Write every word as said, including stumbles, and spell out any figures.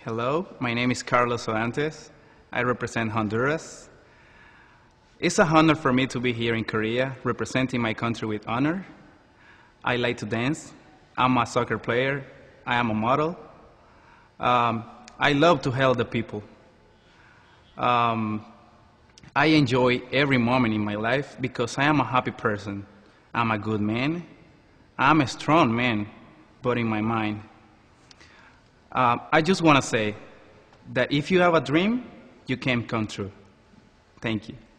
Hello, my name is Carlos dot f l v. I represent Honduras. It's a honor for me to be here in Korea, representing my country with honor. I like to dance. I'm a soccer player. I am a model. Um, I love to help the people. Um, I enjoy every moment in my life because I am a happy person. I'm a good man. I'm a strong man, but in my mind. Uh, I just want to say that if you have a dream, you can come true. Thank you.